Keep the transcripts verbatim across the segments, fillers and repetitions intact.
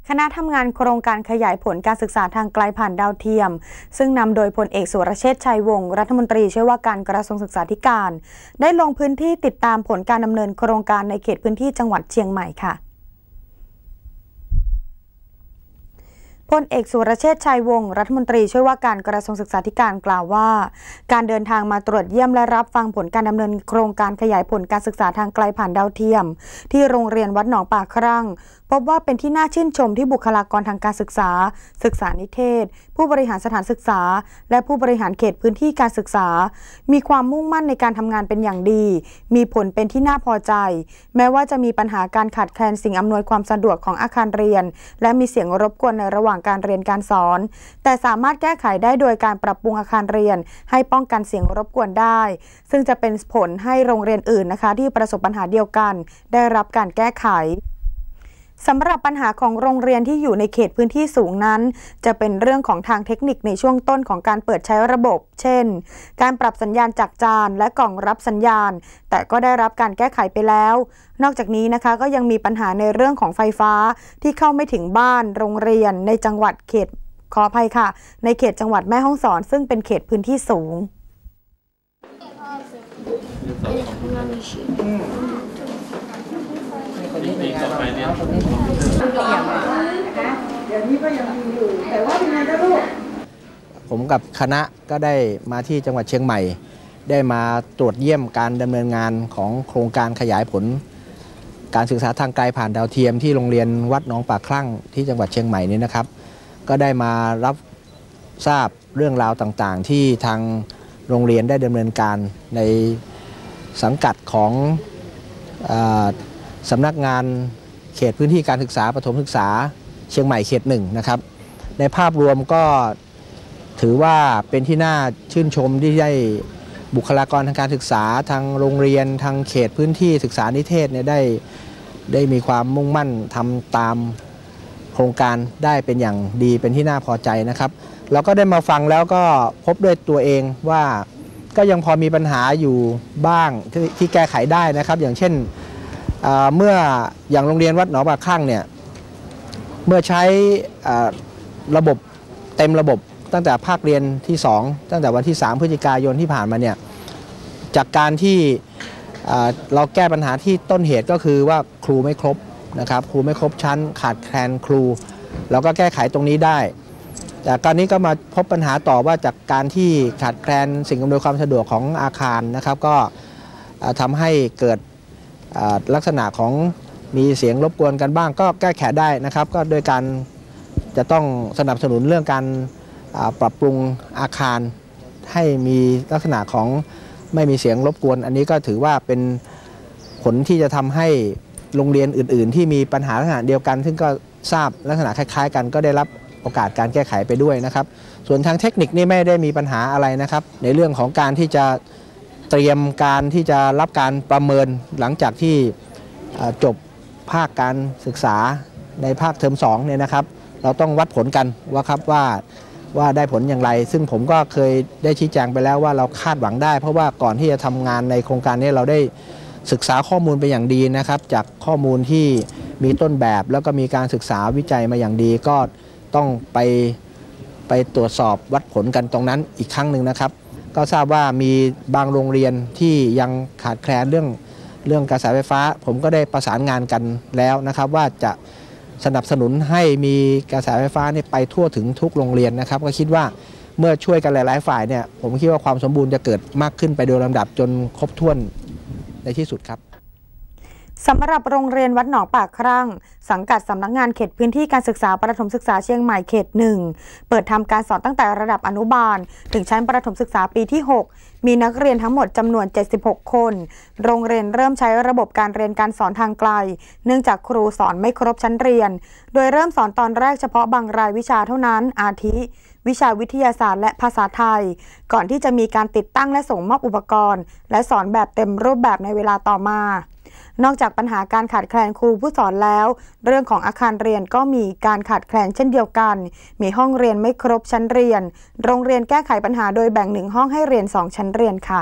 คณะทำงานโครงการขยายผลการศึกษาทางไกลผ่านดาวเทียมซึ่งนำโดยพลเอกสุรเชษฐ์ชัยวงศ์รัฐมนตรีช่วยว่าการกระทรวงศึกษาธิการได้ลงพื้นที่ติดตามผลการดำเนินโครงการในเขตพื้นที่จังหวัดเชียงใหม่ค่ะพลเอกสุรเชษฐ์ชัยวงศ์รัฐมนตรีช่วยว่าการกระทรวงศึกษาธิการกล่าวว่าการเดินทางมาตรวจเยี่ยมและรับฟังผลการดำเนินโครงการขยายผลการศึกษาทางไกลผ่านดาวเทียมที่โรงเรียนวัดหนองป่าครั่งพบว่าเป็นที่น่าชื่นชมที่บุคลากรทางการศึกษาศึกษานิเทศผู้บริหารสถานศึกษาและผู้บริหารเขตพื้นที่การศึกษามีความมุ่งมั่นในการทำงานเป็นอย่างดีมีผลเป็นที่น่าพอใจแม้ว่าจะมีปัญหาการขาดแคลนสิ่งอำนวยความสะดวกของอาคารเรียนและมีเสียงรบกวนในระหว่างการเรียนการสอนแต่สามารถแก้ไขได้โดยการปรับปรุงอาคารเรียนให้ป้องกันเสียงรบกวนได้ซึ่งจะเป็นผลให้โรงเรียนอื่นนะคะที่ประสบปัญหาเดียวกันได้รับการแก้ไขสำหรับปัญหาของโรงเรียนที่อยู่ในเขตพื้นที่สูงนั้นจะเป็นเรื่องของทางเทคนิคในช่วงต้นของการเปิดใช้ระบบเช่นการปรับสัญญาณจากจานและกล่องรับสัญญาณแต่ก็ได้รับการแก้ไขไปแล้วนอกจากนี้นะคะก็ยังมีปัญหาในเรื่องของไฟฟ้าที่เข้าไม่ถึงบ้านโรงเรียนในจังหวัดเขตขออภัยค่ะในเขตจังหวัดแม่ฮ่องสอนซึ่งเป็นเขตพื้นที่สูงปีต่อไปเนี่ยเดี๋ยวนี้ก็ยังมีอยู่แต่ว่าเป็นไงจ๊ะลูกผมกับคณะก็ได้มาที่จังหวัดเชียงใหม่ได้มาตรวจเยี่ยมการดำเนินงานของโครงการขยายผลการศึกษาทางไกลผ่านดาวเทียมที่โรงเรียนวัดหนองป่าครั่งที่จังหวัดเชียงใหม่นี้นะครับก็ได้มารับทราบเรื่องราวต่างๆที่ทางโรงเรียนได้ดำเนินการในสังกัดของสำนักงานเขตพื้นที่การศึกษาประถมศึกษาเชียงใหม่เขตหนึ่งนะครับในภาพรวมก็ถือว่าเป็นที่น่าชื่นชมที่ได้บุคลากรทางการศึกษาทางโรงเรียนทางเขตพื้นที่ศึกษานิเทศเนี่ยได้ได้มีความมุ่งมั่นทำตามโครงการได้เป็นอย่างดีเป็นที่น่าพอใจนะครับเราก็ได้มาฟังแล้วก็พบด้วยตัวเองว่าก็ยังพอมีปัญหาอยู่บ้างที่ที่แก้ไขได้นะครับอย่างเช่นเมื่ออย่างโรงเรียนวัดหนองป่าครั่งเนี่ยเมื่อใช้ระบบเต็มระบบตั้งแต่ภาคเรียนที่สองตั้งแต่วันที่สามพฤศจิกายนที่ผ่านมาเนี่ยจากการที่เราแก้ปัญหาที่ต้นเหตุก็คือว่าครูไม่ครบนะครับครูไม่ครบชั้นขาดแคลนครูเราก็แก้ไขตรงนี้ได้แต่การนี้ก็มาพบปัญหาต่อว่าจากการที่ขาดแคลนสิ่งอำนวยความสะดวกของอาคารนะครับก็ทำให้เกิดลักษณะของมีเสียงรบกวนกันบ้างก็แก้ไขได้นะครับก็โดยการจะต้องสนับสนุนเรื่องการปรับปรุงอาคารให้มีลักษณะของไม่มีเสียงรบกวนอันนี้ก็ถือว่าเป็นผลที่จะทำให้โรงเรียนอื่นๆที่มีปัญหาลักษณะเดียวกันซึ่งก็ทราบลักษณะคล้ายๆกันก็ได้รับโอกาสการแก้ไขไปด้วยนะครับส่วนทางเทคนิคนี่ไม่ได้มีปัญหาอะไรนะครับในเรื่องของการที่จะเตรียมการที่จะรับการประเมินหลังจากที่จบภาคการศึกษาในภาคเทอมสองเนี่ยนะครับเราต้องวัดผลกันว่าครับว่าว่าได้ผลอย่างไรซึ่งผมก็เคยได้ชี้แจงไปแล้วว่าเราคาดหวังได้เพราะว่าก่อนที่จะทำงานในโครงการนี้เราได้ศึกษาข้อมูลไปอย่างดีนะครับจากข้อมูลที่มีต้นแบบแล้วก็มีการศึกษาวิจัยมาอย่างดีก็ต้องไปไปตรวจสอบวัดผลกันตรงนั้นอีกครั้งหนึ่งนะครับก็ทราบว่ามีบางโรงเรียนที่ยังขาดแคลนเรื่องเรื่องกระแสไฟฟ้าผมก็ได้ประสานงานกันแล้วนะครับว่าจะสนับสนุนให้มีกระแสไฟฟ้านี่ไปทั่วถึงทุกโรงเรียนนะครับก็คิดว่าเมื่อช่วยกันหลายๆฝ่ายเนี่ยผมคิดว่าความสมบูรณ์จะเกิดมากขึ้นไปโดยลำดับจนครบถ้วนในที่สุดครับสำหรับโรงเรียนวัดหนองป่าครั่งสังกัดสำนักงานเขตพื้นที่การศึกษาประถมศึกษาเชียงใหม่เขตหนึ่งเปิดทำการสอนตั้งแต่ระดับอนุบาลถึงชั้นประถมศึกษาปีที่หกมีนักเรียนทั้งหมดจำนวนเจ็ดสิบหกคนโรงเรียนเริ่มใช้ระบบการเรียนการสอนทางไกลเนื่องจากครูสอนไม่ครบชั้นเรียนโดยเริ่มสอนตอนแรกเฉพาะบางรายวิชาเท่านั้นอาทิวิชาวิทยาศาสตร์และภาษาไทยก่อนที่จะมีการติดตั้งและส่งมอบอุปกรณ์และสอนแบบเต็มรูปแบบในเวลาต่อมานอกจากปัญหาการขาดแคลนครูผู้สอนแล้วเรื่องของอาคารเรียนก็มีการขาดแคลนเช่นเดียวกันมีห้องเรียนไม่ครบชั้นเรียนโรงเรียนแก้ไขปัญหาโดยแบ่งหนึ่งห้องให้เรียนสองชั้นเรียนค่ะ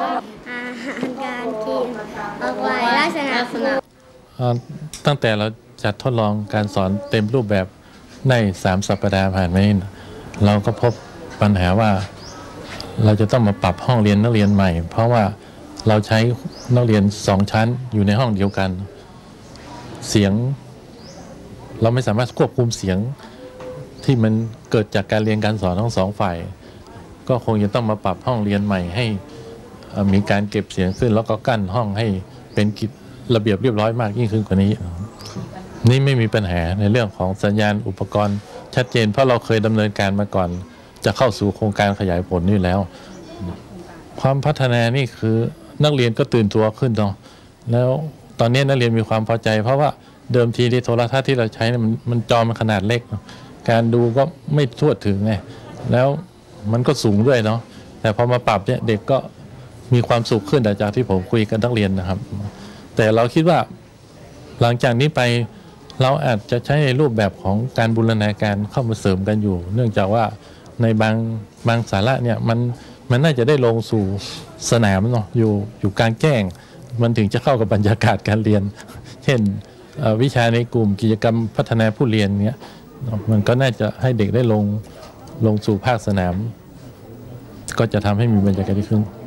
อาหารการกินออกไว้ลักษณะตั้งแต่เราจัดทดลองการสอนเต็มรูปแบบในสามสัปดาห์ผ่านมานี้เราก็พบปัญหาว่าเราจะต้องมาปรับห้องเรียนนักเรียนใหม่เพราะว่าเราใช้นักเรียนสองชั้นอยู่ในห้องเดียวกันเสียงเราไม่สามารถควบคุมเสียงที่มันเกิดจากการเรียนการสอนทั้งสองฝ่ายก็คงจะต้องมาปรับห้องเรียนใหม่ให้มีการเก็บเสียงขึ้นแล้วก็กั้นห้องให้เป็นระเบียบเรียบร้อยมากยิ่งขึ้นกว่านี้นี่ไม่มีปัญหาในเรื่องของสัญญาณอุปกรณ์ชัดเจนเพราะเราเคยดำเนินการมาก่อนจะเข้าสู่โครงการขยายผลนี่แล้วความพัฒนานี่คือนักเรียนก็ตื่นตัวขึ้นเนาะแล้วตอนนี้นักเรียนมีความพอใจเพราะว่าเดิมทีที่โทรทัศน์ที่เราใช้มันมันจอมันขนาดเล็กการดูก็ไม่ทั่วถึงไงแล้วมันก็สูงด้วยเนาะแต่พอมาปรับเนี่ยเด็กก็มีความสุขขึ้นจากที่ผมคุยกับนักเรียนนะครับแต่เราคิดว่าหลังจากนี้ไปเราอาจจะใช้ในรูปแบบของการบูรณาการเข้ามาเสริมกันอยู่เนื่องจากว่าในบางบางสาระเนี่ยมันมันน่าจะได้ลงสู่สนามเนาะอยู่อยู่กลางแจ้งมันถึงจะเข้ากับบรรยากาศการเรียนเช่นวิชาในกลุ่มกิจกรรมพัฒนาผู้เรียนเนี้ยมันก็น่าจะให้เด็กได้ลงลงสู่ภาคสนามก็จะทำให้มีบรรยากาศที่ขึ้น